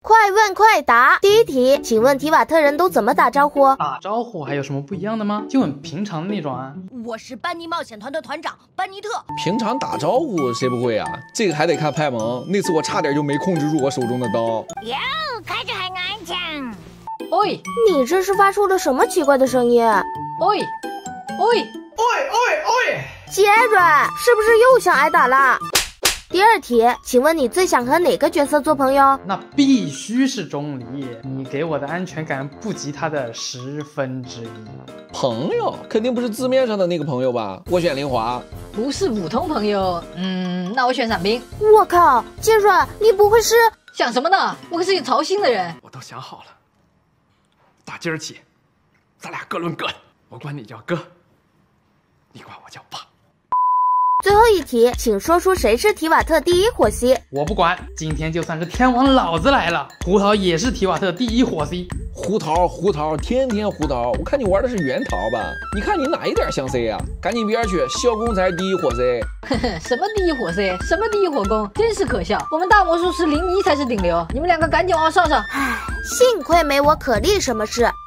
快问快答。第一题，请问提瓦特人都怎么打招呼？ 打招呼还有什么不一样的吗？就很平常的那种啊。 我是班尼冒险团的团长班尼特。 平常打招呼谁不会啊？这个还得看派蒙，那次我差点就没控制住我手中的刀。 哟，看着很安静。 喂， 你这是发出了什么奇怪的声音？ 喂， 杰瑞，是不是又想挨打了？第二题，请问你最想和哪个角色做朋友？ 那必须是钟离，你给我的安全感不及他的1/10。 朋友肯定不是字面上的那个朋友吧？我选林华。 不是普通朋友，那我选伞兵。 我靠，杰瑞，你不会是…… 想什么呢？我可是有操心的人。 我都想好了，打今儿起，咱俩各论各的，我管你叫哥，你管我叫爸。 最后一题，请说出谁是提瓦特第一火 C。 我不管，今天就算是天王老子来了，胡桃也是提瓦特第一火 C。 胡桃，天天胡桃，我看你玩的是圆桃吧？你看你哪一点像 C 啊？赶紧边去，萧公才是第一火 C。 什么第一火 C， 什么第一火攻，真是可笑。我们大魔术师林妮才是顶流，你们两个赶紧往上上。 唉，幸亏没我可莉什么事。